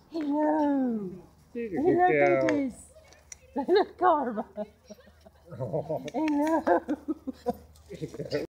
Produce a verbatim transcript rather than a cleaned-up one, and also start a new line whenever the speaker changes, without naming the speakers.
Hello.
She's a
Hello,
good girl.
babies. Hello, Karma.
Oh.
Hello.